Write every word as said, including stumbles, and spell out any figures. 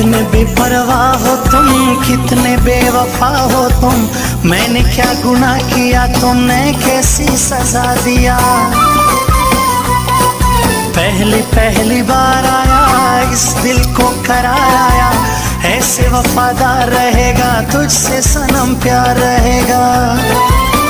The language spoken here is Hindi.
कितने बेपरवाह हो तुम, कितने बेवफा हो तुम। मैंने क्या गुनाह किया, तुमने कैसी सजा दिया। पहली पहली बार आया इस दिल को करार आया, ऐसे वफादार रहेगा तुझसे सनम प्यार रहेगा।